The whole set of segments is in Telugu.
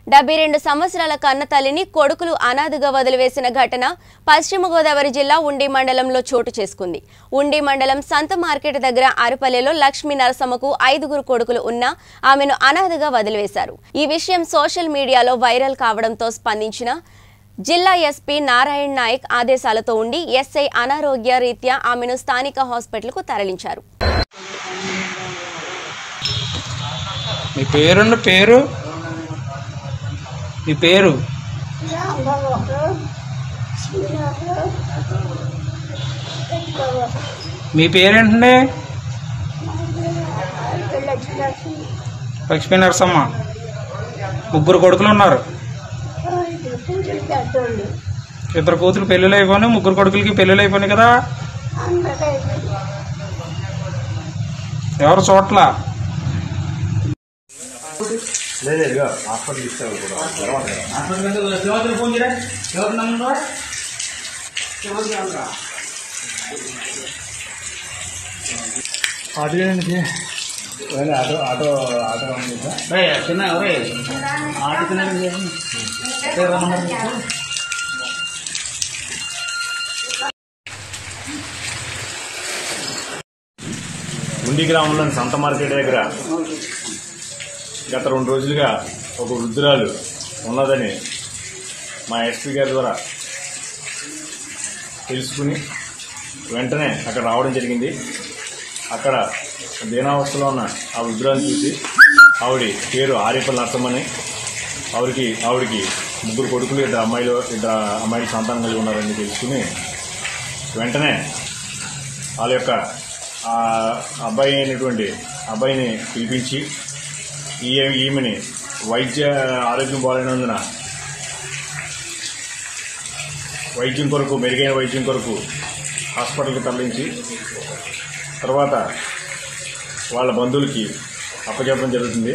72 సంవత్సరాల కన్న తల్లిని కొడుకులు అనాథగా వదిలివేసిన ఘటన పశ్చిమ గోదావరి జిల్లా ఉండి మండలంలో చోటు చేసుకుంది. ఉండి మండలం సంత మార్కెట్ దగ్గర అరుపల్లెలో లక్ష్మీ నరసమ్మకు 5 కొడుకులు ఉన్నా ఆమెను అనాథగా వదిలివేశారు. ఈ విషయం సోషల్ మీడియాలో వైరల్ కావడంతో స్పందించిన జిల్లా ఎస్పీ నారాయణ నాయక్ ఆదేశాలతో ఉండి ఎస్ఐ అనారోగ్య రీత్యా ఆమెను స్థానిక హాస్పిటల్కు తరలించారు. మీ పేరు మీ పేరేంటండి? లక్ష్మీ నరసమ్మ. 3 కొడుకులు ఉన్నారు. 2 కూతురు పెళ్ళిళ్ళు అయిపోయి 3 కొడుకులకి పెళ్ళిళ్ళు అయిపోయినాయి కదా. ఎవరు చోట్ల ఉండి గ్రామంలోని సంత మార్కెట్ దగ్గర గత 2 రోజులుగా ఒక వృద్ధురాలు ఉన్నదని మా ఎస్పీ గారి ద్వారా తెలుసుకుని వెంటనే అక్కడ రావడం జరిగింది. అక్కడ దీనావస్థలో ఉన్న ఆ వృద్ధురాలను చూసి ఆవిడ పేరు ఆరేపల్లి నరసమ్మని, ఆవిడికి 3 కొడుకులు 2 అమ్మాయిలు సంతానం కలిగి ఉన్నారని తెలుసుకుని వెంటనే వాళ్ళ యొక్క అబ్బాయిని పిలిపించి ఈమెని ఆరోగ్యం బాగాలేనందున మెరుగైన వైద్యం కొరకు హాస్పిటల్కి తరలించి తర్వాత వాళ్ళ బంధువులకి అప్పచెప్పడం జరుగుతుంది.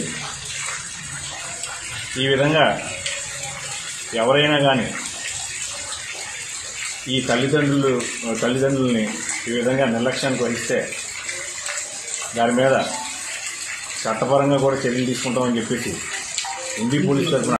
ఈ విధంగా ఎవరైనా కానీ ఈ తల్లిదండ్రుల్ని ఈ విధంగా నిర్లక్ష్యానికి వహిస్తే దాని మీద చట్టపరంగా కూడా చర్యలు తీసుకుంటామని చెప్పేసి ఉండి పోలీసు తరఫున